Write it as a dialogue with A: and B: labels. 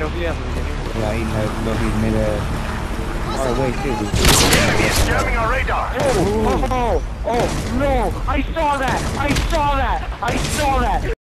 A: Yeah, he knows he's mid far away too.
B: Enemy is jamming our radar.
C: Oh, no! I saw that!